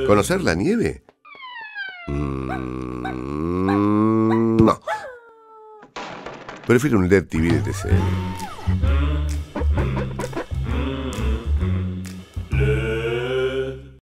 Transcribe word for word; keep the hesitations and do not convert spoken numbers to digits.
¿Conocer la nieve? Mm, no. Prefiero un L E D T V de T C L.